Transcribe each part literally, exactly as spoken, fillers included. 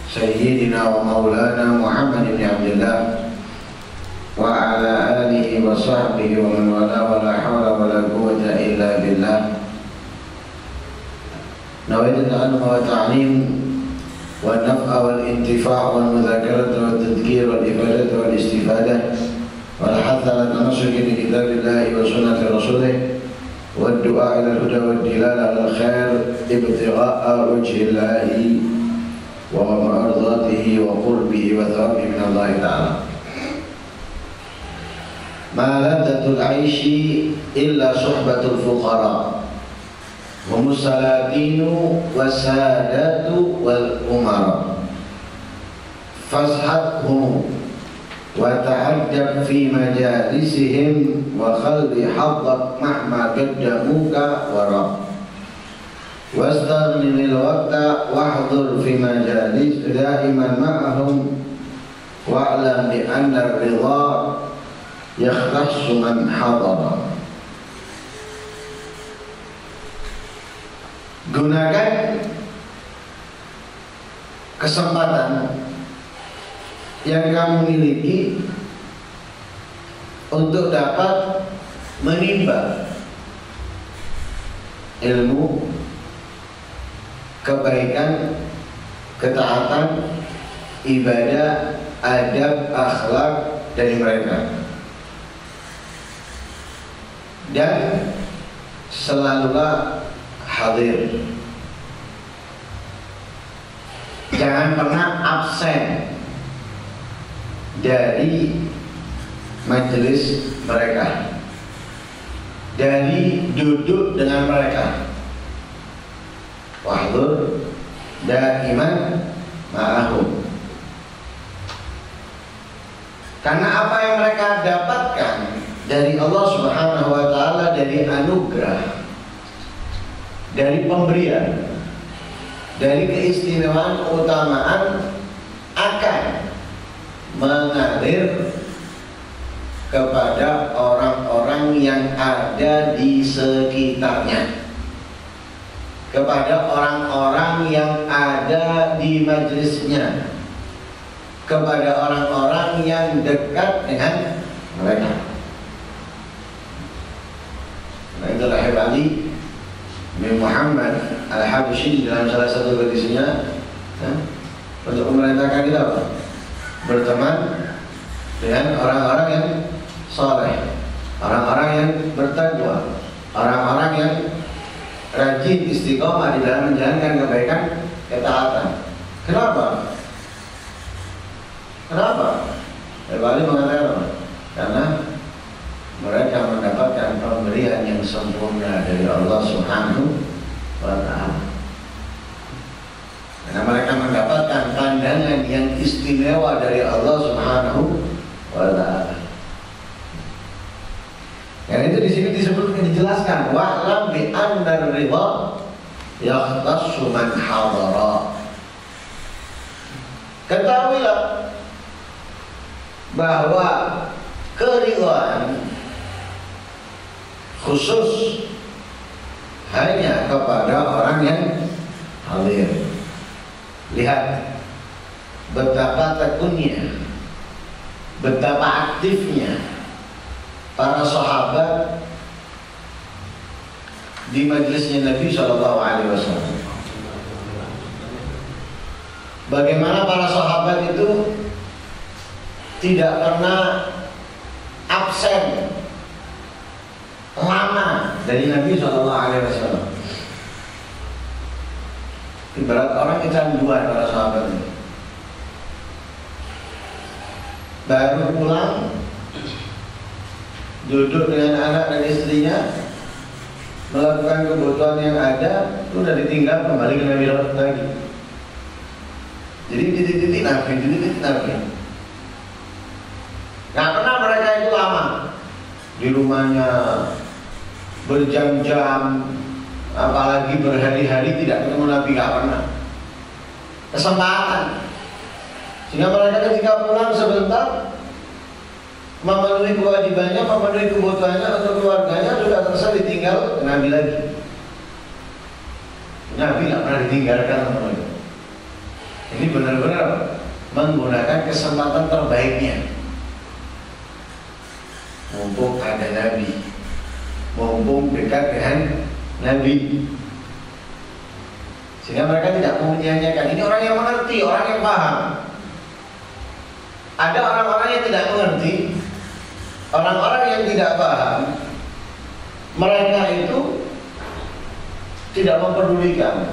سيدنا ومولانا محمد بن عبد الله وعلى آله وصحبه ومن والاه ولا حول ولا قوة إلا بالله. نويت العلم والتعليم والنفع والانتفاع والمذاكرة والتذكير والإفادة والاستفادة والحث على التمسك بكتاب الله وسنة رسوله والدعاء إلى الهدى والدلالة على الخير ابتغاء وجه الله ومرضاته وقربه وثوابه من الله تعالى. ما لذة العيش إلا صحبة الفقراء هم السلاطين والسادات والأمراء فاصحبهم وتعجب في مجالسهم وخلد حظك مهما قدموك وراء واستغنم الوقت واحضر في مجالس دائما معهم واعلم بأن الرضا يختص من حضر. Gunakan kesempatan yang kamu miliki untuk dapat menimba ilmu, kebaikan, ketaatan, ibadah, adab, akhlak dari mereka. Dan selalulah hadir. Jangan pernah absen dari majelis mereka, dari duduk dengan mereka. Wahdur daiman ma'ahum. Karena apa yang mereka dapatkan dari Allah Subhanahu wa taala, dari anugerah, dari pemberian, dari keistimewaan, keutamaan akan mengalir kepada orang-orang yang ada di sekitarnya, kepada orang-orang yang ada di majelisnya, kepada orang-orang yang dekat dengan mereka. Nah, itulah Habib bin Muhammad Al-Habsyi dalam salah satu hadisnya, ya, untuk memerintahkan kita apa? Berteman dengan orang-orang yang saleh, orang-orang yang bertakwa, orang-orang yang rajin istiqomah di dalam menjalankan kebaikan, ketaatan. Kenapa? Kenapa? Bali mengatakan apa? Karena mereka mendapatkan pemberian yang sempurna dari Allah Subhanahu wa taala. Karena mereka mendapatkan pandangan yang istimewa dari Allah Subhanahu wa taala. Karena itu di sini disebutkan, dijelaskan wa'lam bi anna ridha yahtassu man hadara. Ketahuilah bahwa keridhaan khusus hanya kepada orang yang hadir. Lihat betapa tekunnya, betapa aktifnya para sahabat di majelisnya Nabi Shallallahu Alaihi Wasallam. Bagaimana para sahabat itu tidak pernah absen lama dari Nabi Shallallahu Alaihi Wasallam. Ibarat orang kecanduan para sahabat ini. Baru pulang, duduk dengan anak dan istrinya, melakukan kebutuhan yang ada, sudah ditinggal kembali ke Nabi lagi. Jadi titik-titik Nabi, titik-titik Nabi. Gak pernah mereka itu lama di rumahnya berjam-jam, apalagi berhari-hari tidak ketemu Nabi, gak pernah. Kesempatan. Sehingga mereka ketika pulang sebentar, memenuhi kewajibannya, memenuhi kebutuhannya untuk keluarganya, sudah selesai ditinggal Nabi lagi. Nabi gak pernah ditinggalkan sama mereka. Ini benar-benar menggunakan kesempatan terbaiknya. Mumpung ada Nabi, mumpung dekat dengan Nabi, sehingga mereka tidak mau menyanyiakan. Ini orang yang mengerti, orang yang paham. Ada orang-orang yang tidak mengerti, orang-orang yang tidak paham. Mereka itu tidak memperdulikan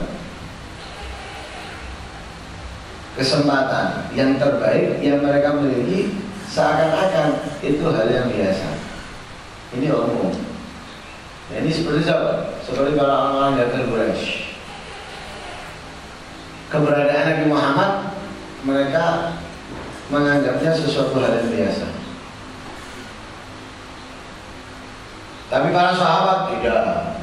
kesempatan yang terbaik yang mereka miliki, seakan-akan itu hal yang biasa. Ini umum. Nah, ini seperti siapa? Seperti para orang-orang dari Quraisy. Keberadaan Nabi Muhammad mereka menganggapnya sesuatu hal yang biasa. Tapi para sahabat tidak.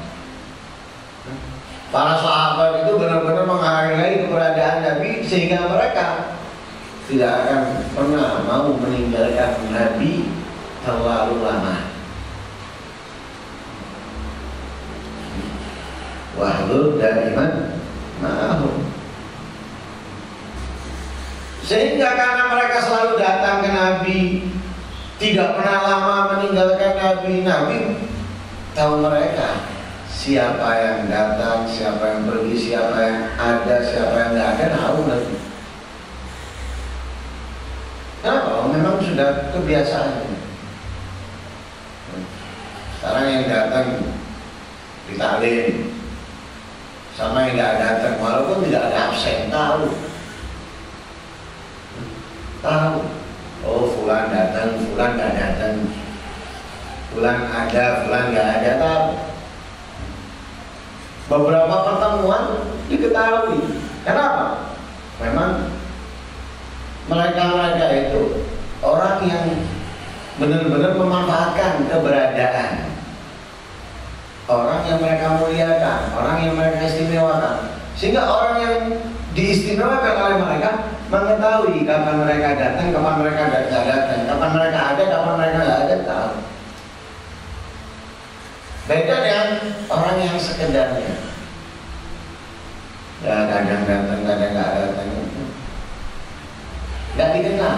Para sahabat itu benar-benar menghargai keberadaan Nabi, sehingga mereka tidak akan pernah mau meninggalkan Nabi terlalu lama. Wahdud daiman ma'ahum. Sehingga karena mereka selalu datang ke Nabi, tidak pernah lama meninggalkan Nabi, Nabi tahu mereka siapa yang datang, siapa yang pergi, siapa yang ada, siapa yang tidak ada, tahu Nabi. Kenapa? Memang sudah kebiasaan. Sekarang yang datang ditalin, sama yang tidak datang, walaupun tidak ada absen, tahu. Tahu. Oh, fulan datang, fulan tidak datang, fulan ada, fulan tidak ada, tahu. Beberapa pertemuan diketahui. Kenapa? Memang mereka-mereka itu orang yang benar-benar memanfaatkan keberadaan, orang yang mereka muliakan, orang yang mereka istimewakan, sehingga orang yang diistimewakan oleh mereka mengetahui kapan mereka datang, kapan mereka tidak datang, kapan mereka ada, kapan mereka tidak ada, tahu. Beda dengan orang yang sekedarnya, ya kadang datang, kadang nggak datang, nggak dikenal,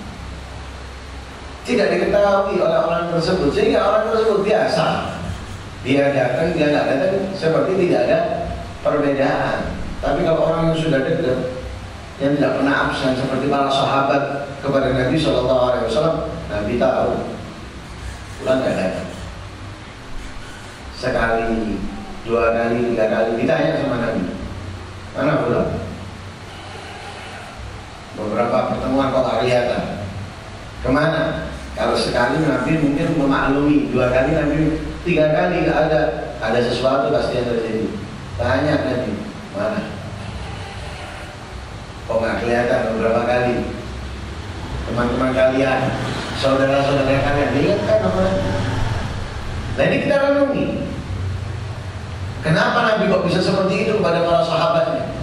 tidak diketahui oleh orang tersebut, sehingga orang tersebut biasa, dia datang, dia nggak datang, seperti tidak ada perbedaan. Tapi kalau orang yang sudah dekat, yang tidak pernah absen, seperti para sahabat kepada Nabi Shallallahu Alaihi Wasallam, Nabi tahu, pulang nggak datang. Sekali, dua kali, tiga kali ditanya sama Nabi, mana pulang? Beberapa pertemuan kok kelihatan. Kemana? Kalau sekali Nabi mungkin memaklumi, dua kali Nabi, tiga kali ada ada sesuatu pasti yang terjadi. Tanya Nabi, mana? Kok nggak kelihatan beberapa kali? Teman-teman kalian, saudara-saudara kalian, lihat kan namanya? Nah ini kita renungi. Kenapa Nabi kok bisa seperti itu kepada para sahabatnya?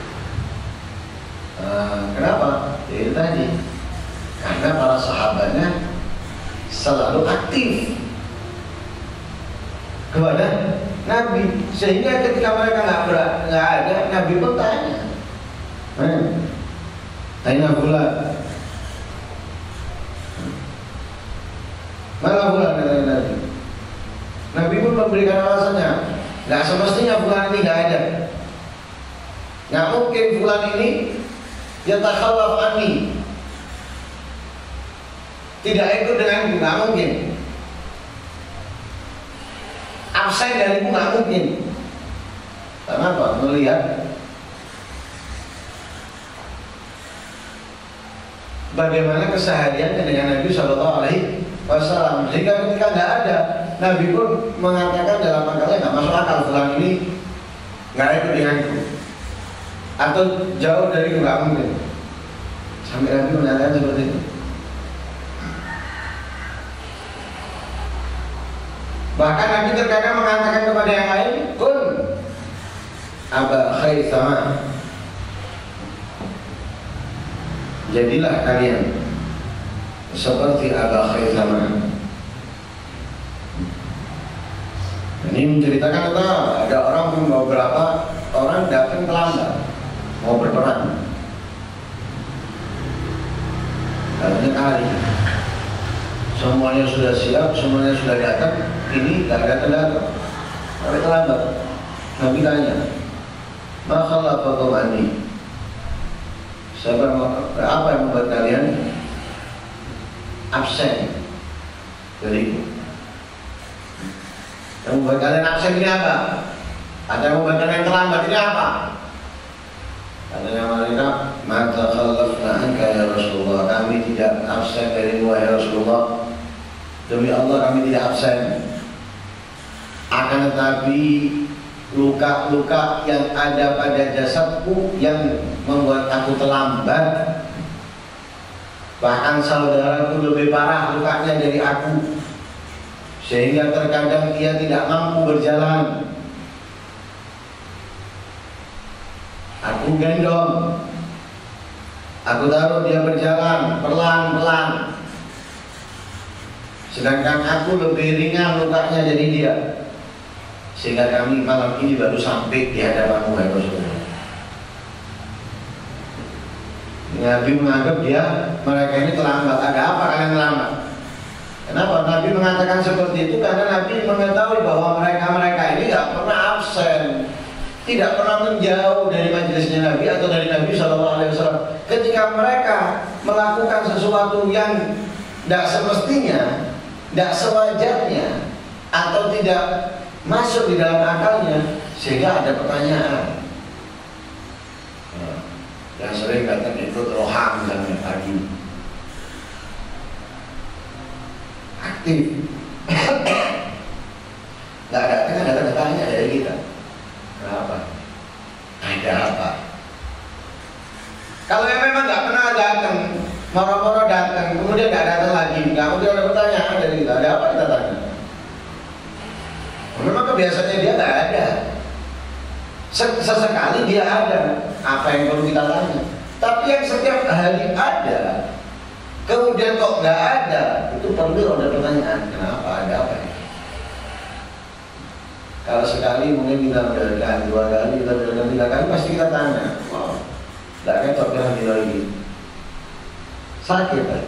Nah, kenapa? Ya itu tadi. Karena para sahabatnya selalu aktif kepada Nabi, sehingga ketika mereka nggak nggak ada, Nabi pun tanya, eh, tanya pula, mana pula kata Nabi. Nabi pun memberikan alasannya. Nggak semestinya bulan ini nggak ada. Nggak mungkin bulan ini dia takhallaf anni, tidak ikut denganku, nggak mungkin. Absen dariku nggak mungkin. Kenapa? Melihat bagaimana kesehariannya dengan Nabi Shallallahu Alaihi Wasallam, sehingga ketika nggak ada, Nabi pun mengatakan dalam akalnya nggak masuk akal bulan ini nggak ikut denganku, atau jauh dariku, nggak mungkin. Sampai Nabi menyatakan seperti itu. Bahkan Nabi terkadang mengatakan kepada yang lain, kun Aba Khaisama, jadilah kalian seperti Aba Khaisama. Ini menceritakan tentang ada orang, beberapa orang datang terlambat mau berperang. sekali. Semuanya sudah siap, semuanya sudah datang, ini nggak datang-datang, tapi terlambat. Nabi tanya, ma khalaqakum anni? Siapa apa yang membuat kalian absen dariku? Yang membuat kalian absen ini apa? Ada yang membuat kalian terlambat ini apa? Katanya mereka, maka khalaqna anka ya Rasulullah, kami tidak absen dari wahai Rasulullah. Demi Allah kami tidak absen. Akan tetapi luka-luka yang ada pada jasadku yang membuat aku terlambat. Bahkan saudaraku lebih parah lukanya dari aku, sehingga terkadang ia tidak mampu berjalan. Aku gendong, aku taruh dia berjalan pelan-pelan, sedangkan aku lebih ringan lukanya dari dia. Sehingga kami malam ini baru sampai di hadapanmu ya Rasulullah. Nabi menganggap dia, mereka ini terlambat. Ada apa kalian terlambat? Kenapa Nabi mengatakan seperti itu? Karena Nabi mengetahui bahwa mereka-mereka ini tidak pernah absen, tidak pernah menjauh dari majelisnya Nabi atau dari Nabi shallallahu alaihi wasallam. Ketika mereka melakukan sesuatu yang tidak semestinya, tidak sewajarnya, atau tidak masuk di dalam akalnya, sehingga ada pertanyaan. Nah, yang sering datang itu roham misalnya pagi aktif, nggak datang kan datang tanya dari kita. Kenapa? Ada apa? Kalau yang memang nggak pernah datang, moro-moro datang, kemudian nggak datang lagi, kemudian ada pertanyaan dari kita, ada apa kita tanya? Memang kebiasaannya dia nggak ada. Sesekali dia ada, apa yang perlu kita tanya? Tapi yang setiap hari ada, kemudian kok nggak ada, itu perlu ada pertanyaan. Kenapa? Ada apa ya? Kalau sekali mungkin kita udah dua kali, kita udah tiga kali, pasti kita tanya. Wow, nggak ketok lagi lagi. Sakit kan?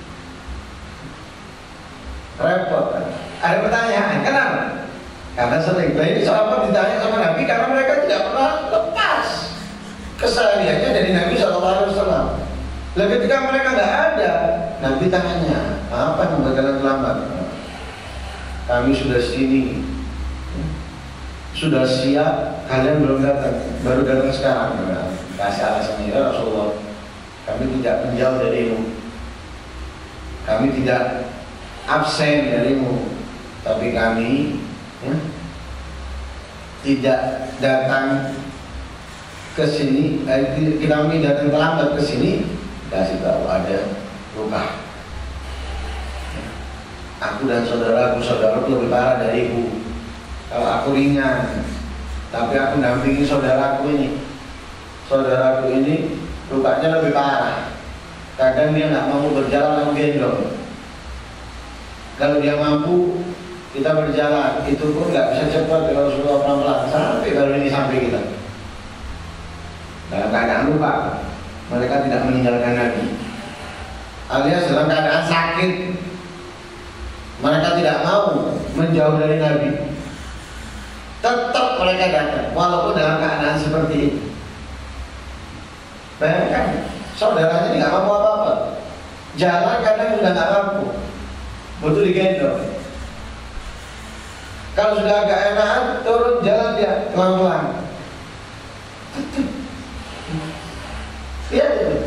Repot kan? Ada pertanyaan, kenapa? Karena sering, nah ini sahabat ditanya sama Nabi karena mereka tidak pernah lepas kesehariannya dari Nabi shallallahu alaihi wasallam. Lalu ketika mereka nggak ada, Nabi tanya, apa yang membuat kalian terlambat? Kami sudah sini, sudah siap, kalian belum datang, baru datang sekarang. Nah, kasih alasannya ya Rasulullah, kami tidak menjauh darimu, kami tidak absen darimu, tapi kami ya, tidak datang ke sini, eh, kita kami datang terlambat ke sini, kasih tahu ada luka. Aku dan saudaraku, saudaraku lebih parah dariku. Kalau aku ringan, tapi aku dampingi saudaraku ini, saudaraku ini lukanya lebih parah. Kadang dia nggak mau berjalan, aku gendong. Kalau dia mampu, kita berjalan, itu pun nggak bisa cepat. Kalau Rasulullah pelan-pelan sampai baru ini sampai kita. Dalam keadaan lupa, mereka tidak meninggalkan Nabi. Alias dalam keadaan sakit, mereka tidak mau menjauh dari Nabi. Tetap mereka datang, walaupun dalam keadaan seperti ini. Bayangkan, saudaranya nggak mampu apa-apa. Jalan kadang sudah nggak mampu, butuh digendong. Kalau sudah agak enakan, turun jalan dia pelan-pelan. Lihat itu.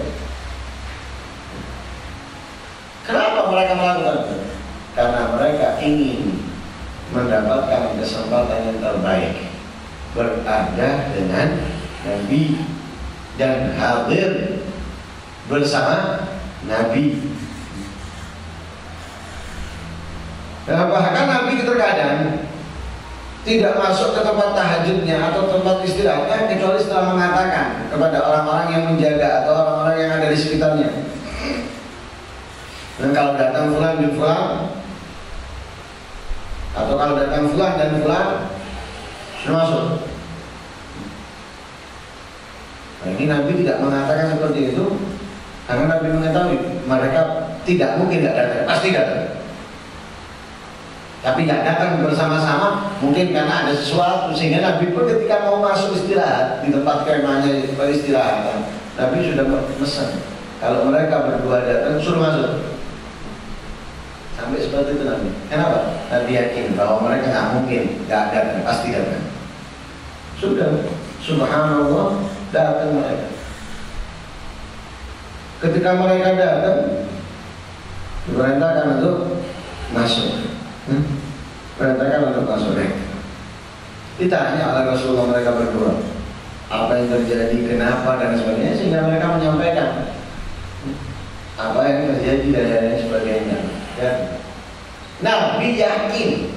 Kenapa mereka melakukan itu? Karena mereka ingin mendapatkan kesempatan yang terbaik, berada dengan Nabi dan hadir bersama Nabi. Nah, bahkan Nabi terkadang tidak masuk ke tempat tahajudnya atau tempat istirahatnya kecuali setelah mengatakan kepada orang-orang yang menjaga atau orang-orang yang ada di sekitarnya. Dan kalau datang fulan bin fulan, atau kalau datang fulan dan fulan, sudah masuk. Nah, ini Nabi tidak mengatakan seperti itu karena Nabi mengetahui mereka tidak mungkin tidak datang, pasti datang. Tapi nggak datang bersama-sama, mungkin karena ada sesuatu sehingga Nabi pun ketika mau masuk istirahat di tempat kemahnya peristirahatan, Nabi sudah pesan kalau mereka berdua datang suruh masuk. Sampai seperti itu Nabi. Kenapa? Nabi yakin bahwa mereka nggak mungkin nggak datang, pasti datang. Sudah, subhanallah, datang mereka. Ketika mereka datang, diperintahkan untuk masuk. Hmm? Perintahkan untuk masuk. Ditanya oleh Rasulullah mereka berdua, apa yang terjadi, kenapa dan sebagainya, sehingga mereka menyampaikan apa yang terjadi dan lain sebagainya. Ya. Nabi yakin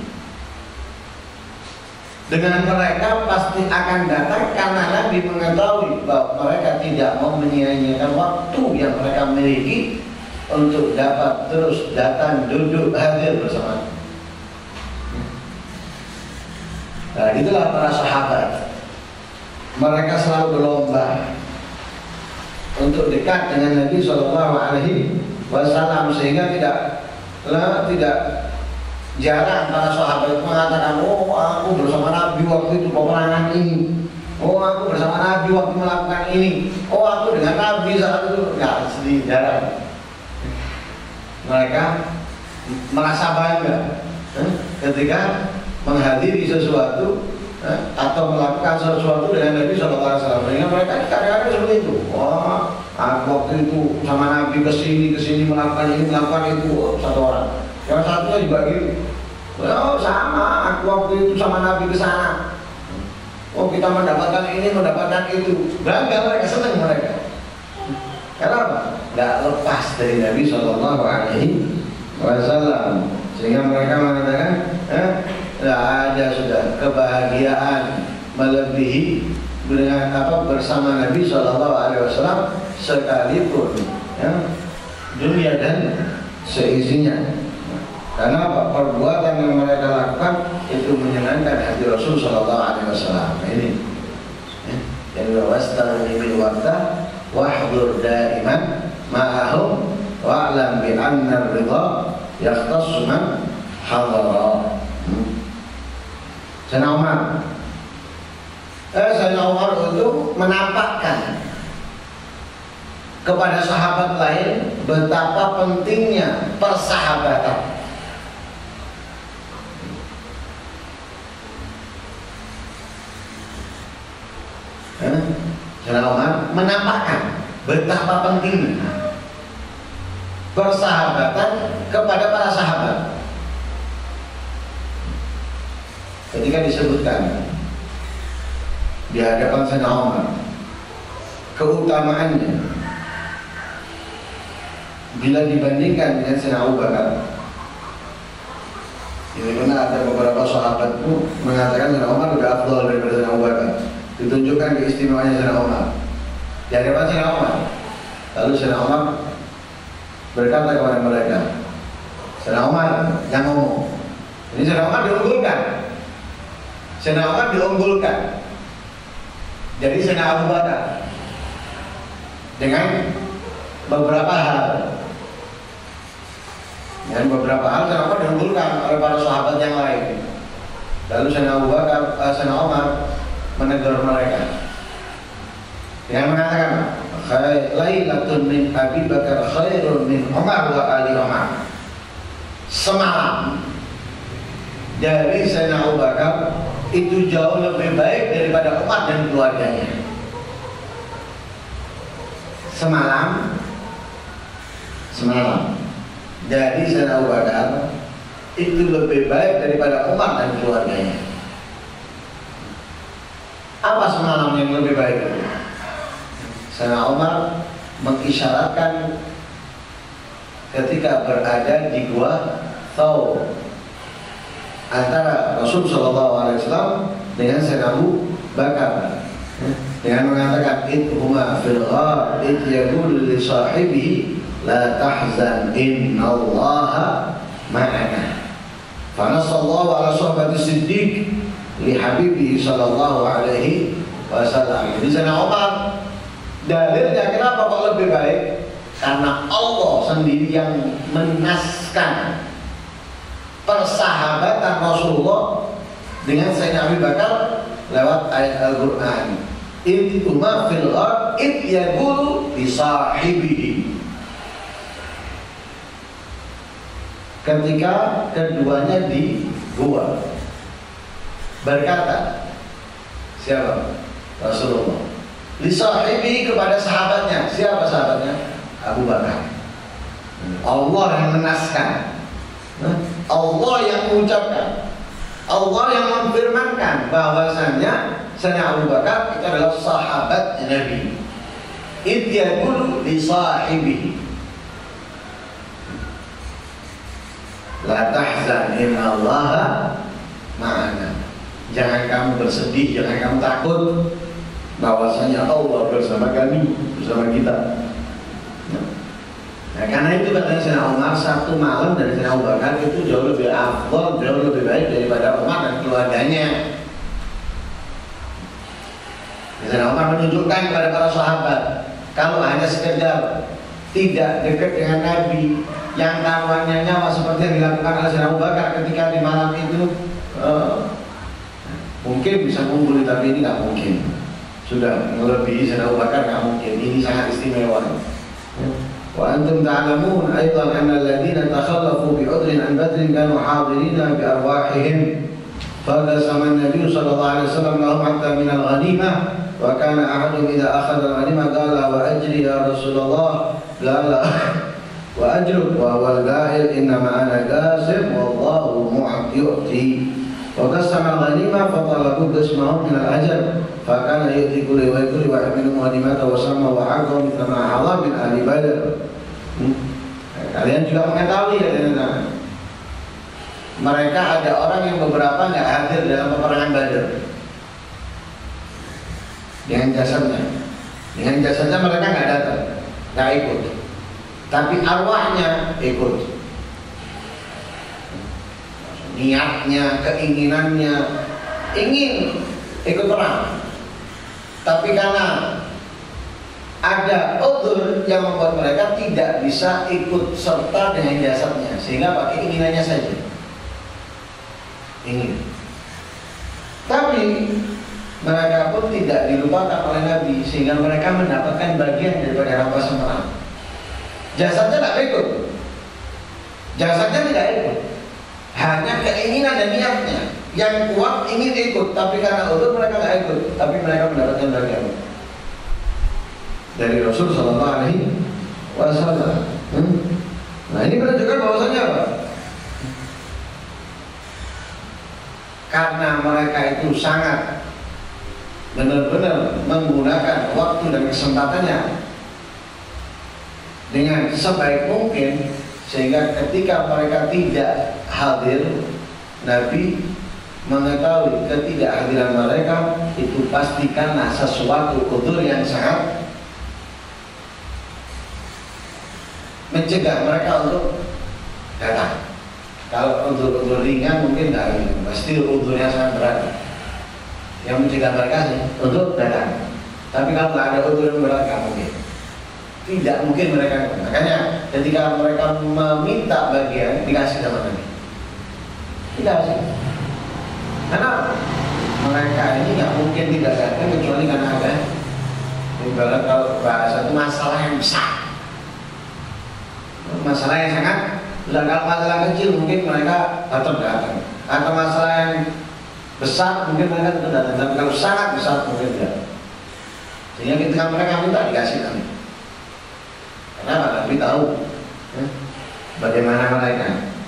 dengan mereka pasti akan datang karena Nabi mengetahui bahwa mereka tidak mau menyia-nyiakan waktu yang mereka miliki untuk dapat terus datang duduk hadir bersama. Nah, itulah para sahabat. Mereka selalu berlomba untuk dekat dengan Nabi Shallallahu Alaihi Wasallam sehingga tidak lah, tidak jarang para sahabat mengatakan, oh aku bersama Nabi waktu itu peperangan ini, oh aku bersama Nabi waktu melakukan ini, oh aku dengan Nabi saat itu. Nggak, sedih, jarang. Mereka merasa bangga eh, ketika menghadiri sesuatu eh, atau melakukan sesuatu dengan Nabi Shallallahu Alaihi Wasallam. Sehingga mereka kadang-kadang seperti itu. Wah, aku waktu itu sama Nabi kesini kesini melakukan ini melakukan itu. Oh, satu orang. Yang satunya juga gitu. Oh sama, aku waktu itu sama Nabi ke sana. Oh kita mendapatkan ini mendapatkan itu. Bangga mereka, senang mereka. Kenapa? Nggak lepas dari Nabi Shallallahu Alaihi Wasallam. Sehingga mereka mengatakan, eh, tidak ada sudah kebahagiaan melebihi dengan apa bersama Nabi Shallallahu Alaihi Wasallam sekalipun ya, dunia dan seisinya. Karena apa? Perbuatan yang mereka lakukan itu menyenangkan hati Rasul Shallallahu Alaihi Wasallam. Ini yang wasta'inu bil waqta wahdur daiman ma'ahum wa'lam bi anna ar-ridha yahtassu man hadara. Sayyidina Umar eh, Sayyidina Umar itu menampakkan kepada sahabat lain betapa pentingnya persahabatan. eh, Sayyidina Umar menampakkan betapa pentingnya persahabatan kepada para sahabat. Ketika disebutkan di hadapan Sayyidina Umar keutamaannya bila dibandingkan dengan Sayyidina Abu Bakar, ini mana ada beberapa sahabat pun mengatakan Sayyidina Umar lebih afdal daripada Sayyidina Abu Bakar. Ditunjukkan keistimewaannya Sayyidina Umar di hadapan Sayyidina Umar. Lalu Sayyidina Umar berkata kepada mereka, Sayyidina Umar yang ngomong. Ini Sayyidina Umar diunggulkan. Sayyidina Umar diunggulkan. Jadi Sayyidina Abu Bakar dengan beberapa hal. Dengan beberapa hal Sayyidina Umar diunggulkan oleh para sahabat yang lain. Lalu Sayyidina Abu Bakar, uh, Sayyidina Umar menegur mereka dengan mengatakan, Lailatun min Abi Bakar khairun min Umar wa ali Umar. Semalam dari Sayyidina Abu Bakar itu jauh lebih baik daripada Umar dan keluarganya. Semalam Semalam dari Sayyidina Abu Bakar itu lebih baik daripada Umar dan keluarganya. Apa semalam yang lebih baik? Sayyidina Umar mengisyaratkan ketika berada di gua Thawr antara Rasul Shallallahu Alaihi Wasallam dengan Sayyidina Abu Bakar dengan mengatakan idhuma fil ghar id yaqulu li sahibihi la tahzan innallaha ma'ana. Fa nasallahu ala sohbati siddiq li habibihi sallallahu alaihi wasallam. Jadi Sayyidina Umar dalilnya kenapa kok lebih baik? karena Allah sendiri yang menaskan persahabatan Rasulullah dengan Sayyidina Abu Bakar lewat ayat Al-Quran. Idhuma fil ard id yaqulu li sahibihi. Ketika keduanya di gua berkata, siapa? Rasulullah. Li sahibihi, kepada sahabatnya. Siapa sahabatnya? Abu Bakar. Allah yang menaskan, Allah yang mengucapkan, Allah yang memfirmankan bahwasannya Sayyidina Abu Bakar itu adalah sahabat Nabi. Idh yaqulu li sahibihi la tahzan innallaha ma'ana. Jangan kamu bersedih, jangan kamu takut, bahwasanya Allah bersama kami, bersama kita. Nah, karena itu katanya Sayyidina Umar, satu malam dari Sayyidina Abu Bakar itu jauh lebih afdal, jauh lebih baik daripada Umar dan keluarganya. Sayyidina Umar menunjukkan kepada para sahabat, kalau hanya sekedar tidak dekat dengan Nabi, yang taruhannya nyawa seperti yang dilakukan oleh Sayyidina Abu Bakar ketika di malam itu, uh, mungkin bisa kumpul, tapi ini nggak mungkin. Sudah melebihi Sayyidina Abu Bakar, nggak mungkin. Ini sangat istimewa. Wa antum ta'lamun aidan anna alladziina takhallafu bi'udrin an badrin kanu hadirina bi arwahihim. Faqasama an-nabiy sallallahu alaihi wasallam lahum hatta min al-ghanimah wa kana ahadun idza akhadha al-ghanimah qala wa ajri ya Rasulullah qala wa ajruk wa wal ghail inna ma ana qasim wallahu mu'ti. Wa qasama al-ghanimah fa talabu qismahum min al-ajr fa kana yu'ti kulli wa kulli wahid minhum ghanimata wa sama wa haqa mithla ma hala min ahli Badr. Hmm. Kalian juga mengetahui ya, mereka ada orang yang beberapa nggak hadir dalam peperangan Badar dengan jasadnya, dengan jasadnya mereka nggak datang, nggak ikut, tapi arwahnya ikut. Niatnya, keinginannya ingin ikut perang, tapi karena ada udzur yang membuat mereka tidak bisa ikut serta dengan jasadnya, sehingga pakai inginannya saja. Ingin. Tapi mereka pun tidak dilupakan oleh Nabi, sehingga mereka mendapatkan bagian daripada rampasan perang. Jasadnya tidak ikut, jasadnya tidak ikut, hanya keinginan dan niatnya yang kuat ingin ikut, tapi karena udzur mereka tidak ikut, tapi mereka mendapatkan bagian dari Rasul Sallallahu Alaihi Wasallam. Hmm? Nah, ini menunjukkan bahwasanya apa? Karena mereka itu sangat benar-benar menggunakan waktu dan kesempatannya dengan sebaik mungkin, sehingga ketika mereka tidak hadir, Nabi mengetahui ketidakhadiran mereka itu pastikanlah sesuatu udzur yang sangat mencegah mereka untuk datang. Kalau udzur-udzur ringan mungkin tidak, pasti udzurnya sangat berat yang mencegah mereka sih untuk datang. Tapi kalau tidak ada udzur yang berat, tidak mungkin. Tidak mungkin mereka. Makanya ketika mereka meminta bagian, dikasih sama Nabi. Tidak sih. Karena mereka ini nggak mungkin tidak datang kecuali karena ada, ibarat kalau bahasa itu masalah yang besar. Masalah yang sangat, kalau masalah kecil mungkin mereka tetap datang, atau masalah yang besar mungkin mereka tetap datang, tapi kalau sangat besar mungkin tidak. Sehingga ketika mereka minta, dikasih Nabi. Kenapa? Nabi tahu ya, bagaimana mereka.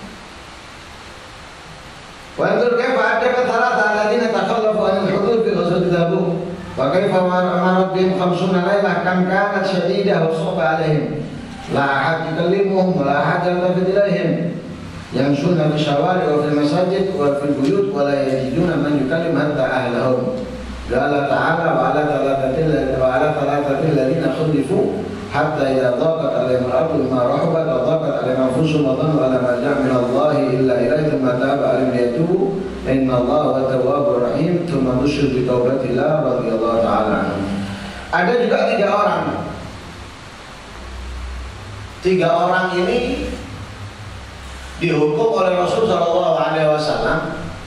Wa anzur kaifa adaba thalatha alladziina takhallafu 'anil hudur fi ghazwati Tabuk wa kaifa amarat bihim khamsuna lailah kam kanat shadidah wa su'ba 'alaihim. La ahad yukallimuhum wa la ahad yaltafit ilaihim yamshuna fi syawari wa fil masajid wa fil buyut wa la yajiduna man yukallim hatta ahlahum. Qala ta'ala wa ala thalathati wa ala thalathati alladziina khulifu hatta idza dhaqat 'alaihim al-ardu bima rahabat wa dhaqat 'alaihim anfusuhum wa dhannu alla ma ja'a min Allahi illa ilaihi thumma taba 'alaihim liyatubu inna Allaha huwa tawwabur rahim. Thumma nusyir bi taubatillah radhiyallahu ta'ala anhu. Ada juga tiga orang tiga orang ini dihukum oleh Rasul Shallallahu Alaihi Wasallam,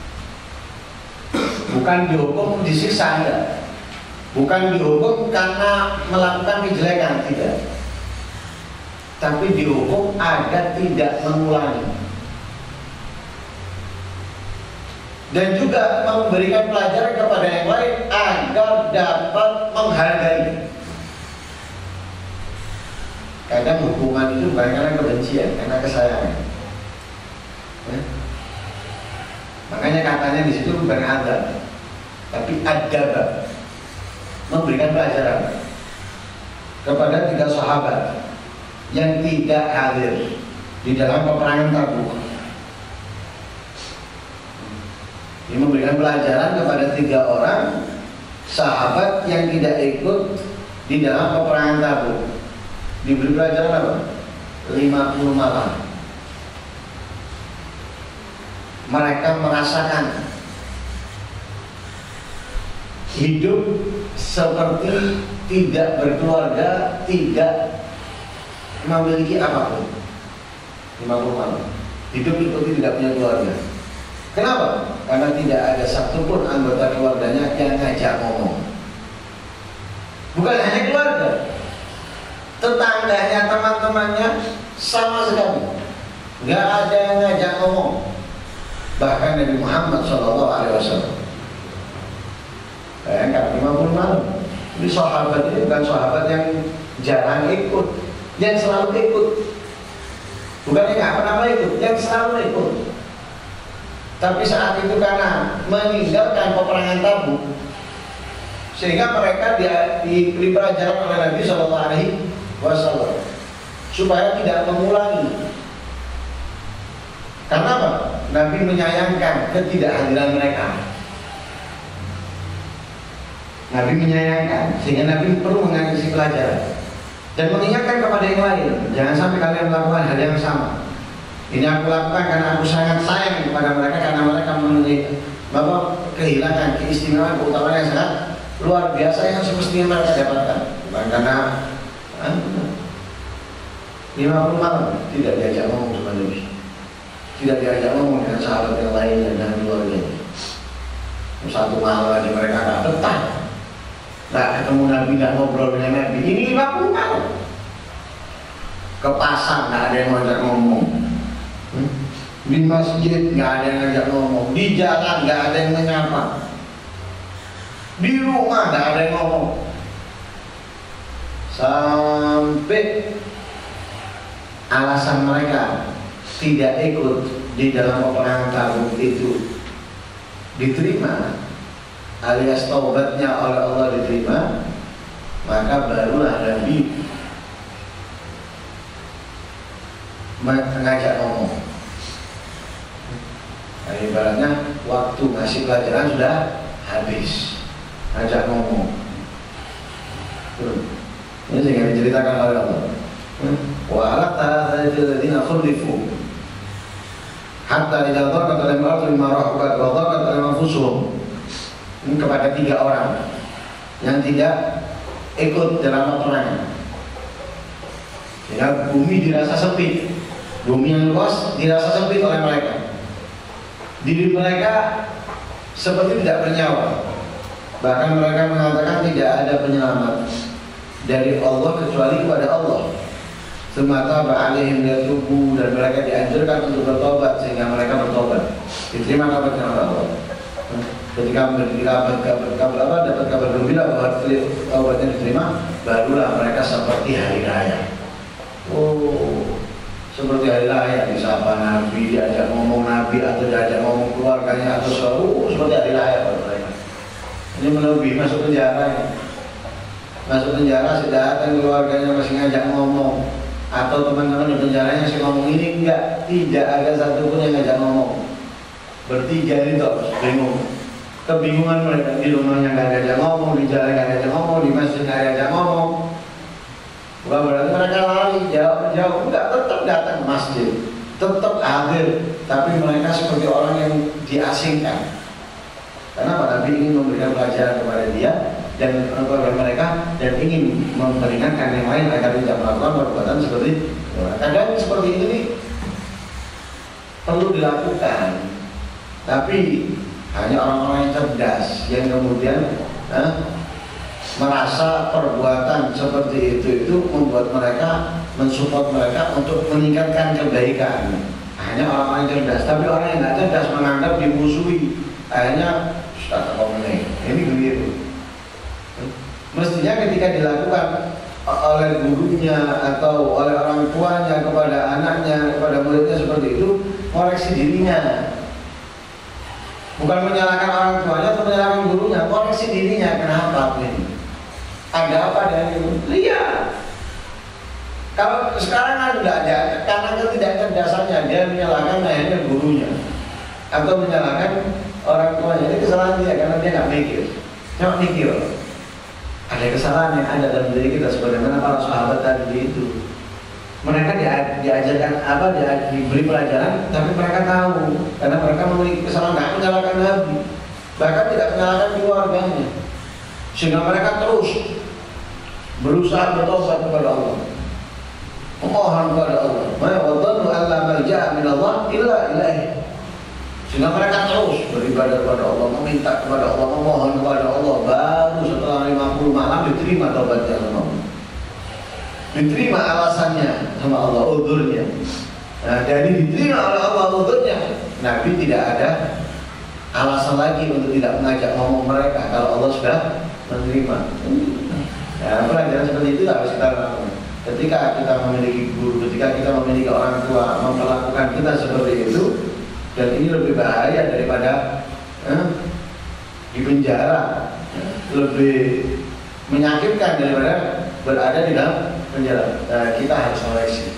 bukan dihukum disiksa, ya. Bukan dihukum karena melakukan kejelekan, tidak, tapi dihukum agar tidak mengulangi, dan juga memberikan pelajaran kepada yang lain agar dapat menghargai. Kadang hukuman itu bukan karena kebencian, karena kesayangan. Ya. Makanya katanya di situ bukan adab, tapi adab, memberikan pelajaran kepada tiga sahabat yang tidak hadir di dalam peperangan Tabuk. Ini memberikan pelajaran kepada tiga orang sahabat yang tidak ikut di dalam peperangan Tabuk. Diberi pelajaran apa? lima puluh malam. Mereka merasakan hidup seperti tidak berkeluarga, tidak memiliki apapun. lima puluh malam. Hidup seperti tidak punya keluarga. Kenapa? Karena tidak ada satupun anggota keluarganya yang ngajak ngomong. Bukan hanya keluarga, tetangganya, teman-temannya sama sekali nggak ada yang ngajak ngomong. Bahkan Nabi Muhammad Shallallahu Alaihi Wasallam, bayangkan lima puluh malam. Ini sahabat ini bukan sahabat yang jarang ikut, yang selalu ikut. Bukan yang nggak pernah ikut, yang selalu ikut. Tapi saat itu karena meninggalkan peperangan Tabuk, sehingga mereka diberi pelajaran oleh Nabi Shallallahu Alaihi Wasallam supaya tidak mengulangi. Karena apa? Nabi menyayangkan ketidakhadiran mereka. Nabi menyayangkan, sehingga Nabi perlu mengasih pelajaran dan mengingatkan kepada yang lain, jangan sampai kalian melakukan hal yang sama. Ini aku lakukan karena aku sangat sayang kepada mereka, karena mereka memiliki bahwa kehilangan keistimewaan, keutamaan yang sangat luar biasa yang semestinya mereka dapatkan. Bukan karena lima puluh malam tidak diajak ngomong sama Nabi, tidak diajak ngomong dengan sahabat yang lain dan dengan keluarganya. Satu malam lagi mereka nggak betah, nggak ketemu Nabi, nggak ngobrol dengan Nabi. Ini lima puluh malam. Ke pasar nggak ada yang ngajak ngomong, di masjid nggak ada yang ngajak ngomong, di jalan nggak ada yang menyapa, di rumah nggak ada yang ngomong, sampai alasan mereka tidak ikut di dalam peperangan Tabuk itu diterima, alias taubatnya oleh Allah diterima, maka barulah Nabi mengajak ngomong. Nah, ibaratnya waktu ngasih pelajaran sudah habis, ngajak ngomong. Ini sehingga diceritakan oleh Allah. Wa ala ta'adzina khulifu hatta idza dhaqat alaihim al-ardu bima rahabat wa dhaqat alaihim anfusuhum. Ini kepada tiga orang yang tidak ikut dalam peperangan, sehingga bumi dirasa sempit, bumi yang luas dirasa sempit oleh mereka. Diri mereka seperti tidak bernyawa. Bahkan mereka mengatakan tidak ada penyelamat dari Allah kecuali kepada Allah. Semata ba'alihim yatubu, dan mereka dianjurkan untuk bertobat, sehingga mereka bertobat. Diterima kabarnya oleh Allah. Ketika mendapat kabar apa, dapat kabar gembira bahwa taubatnya diterima, barulah mereka seperti hari raya. Oh, seperti hari raya, disapa Nabi, diajak ngomong Nabi, atau diajak ngomong keluarganya, atau selalu seperti hari raya pada mereka. Ini melebihi masuk penjara ya. Masuk penjara sudah datang keluarganya masih ngajak ngomong, atau teman-teman di penjaranya masih ngomong, ini enggak, tidak ada satupun yang ngajak ngomong. Bertiga ini tuh bingung, kebingungan mereka, di rumahnya nggak ngajak ngomong, di jalan nggak ngajak ngomong, di masjid nggak ngajak ngomong. Bukan berarti mereka lari jauh-jauh, enggak, tetap datang ke masjid, tetap hadir, tapi mereka seperti orang yang diasingkan. Karena Pak Nabi ingin memberikan pelajaran kepada dia dan kepada mereka, dan ingin memperingatkan yang lain agar tidak melakukan perbuatan seperti Kadang seperti ini nih, perlu dilakukan, tapi hanya orang-orang yang cerdas yang kemudian eh, merasa perbuatan seperti itu itu membuat mereka mensupport mereka untuk meningkatkan kebaikan. Hanya orang-orang yang cerdas, tapi orang yang nggak cerdas menganggap dimusuhi. Akhirnya Ustaz Komene, ini keliru. Mestinya ketika dilakukan oleh gurunya atau oleh orang tuanya kepada anaknya, kepada muridnya seperti itu, koreksi dirinya. Bukan menyalahkan orang tuanya atau menyalahkan gurunya, koreksi dirinya. Kenapa ini? Ada apa dengan itu? Lihat. Kalau sekarang kan tidak ada, karena ketidakcerdasannya dia menyalahkan akhirnya gurunya atau menyalahkan orang tuanya. Ini kesalahan dia karena dia nggak mikir. Nggak mikir. Ada kesalahan yang ada dalam diri kita sebagaimana para sahabat tadi itu. Mereka diajarkan apa, dia diberi pelajaran, tapi mereka tahu karena mereka memiliki kesalahan, nggak menyalahkan Nabi, bahkan tidak menyalahkan keluarganya, sehingga mereka terus berusaha bertobat kepada Allah, memohon kepada Allah. Ma wadhannu alla malja'a min Allah illa ilaihi. Sehingga mereka terus beribadah kepada Allah, meminta kepada Allah, memohon kepada Allah. Baru setelah lima puluh malam diterima taubatnya sama Allah, diterima alasannya sama Allah, udhurnya. Nah, jadi diterima oleh Allah udhurnya, Nabi tidak ada alasan lagi untuk tidak mengajak ngomong mereka kalau Allah sudah menerima. Nah, pelajaran seperti itu harus kita lakukan. Ketika kita memiliki guru, ketika kita memiliki orang tua memperlakukan kita seperti itu, dan ini lebih bahaya daripada eh, di penjara, lebih menyakitkan daripada berada di dalam penjara. Nah, kita harus koreksi.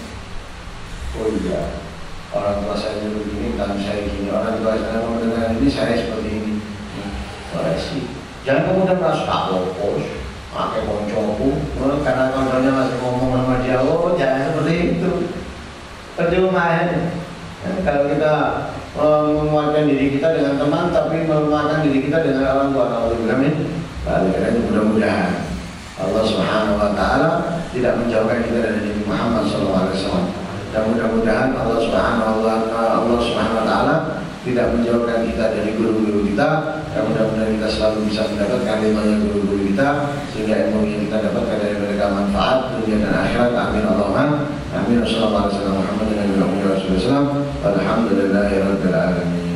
Oh iya, orang tua saya dulu begini, kan saya gini, orang tua saya mendengar ini, saya seperti ini. Koreksi. Jangan kemudian merasa tak lopos, pakai koncoku, karena konconya masih ngomong sama dia. Oh, jangan seperti itu. Percuma ya. Kalau kita menguatkan diri kita dengan teman, tapi menguatkan diri kita dengan orang tua, alhamdulillah. Lalu mudah-mudahan Allah Subhanahu Wa Taala tidak menjauhkan kita dari Nabi Muhammad Sallallahu Alaihi Wasallam. Dan mudah-mudahan Allah Subhanahu Wa Allah Subhanahu Wa Taala tidak menjauhkan kita dari guru-guru kita. Dan mudah-mudahan kita selalu bisa mendapatkan ilmu guru-guru kita, sehingga ilmu yang kita dapatkan dari mereka manfaat dunia dan akhirat. Amin Allahumma amin. Wassalamualaikum warahmatullahi wabarakatuh. Alhamdulillahirabbil alamin.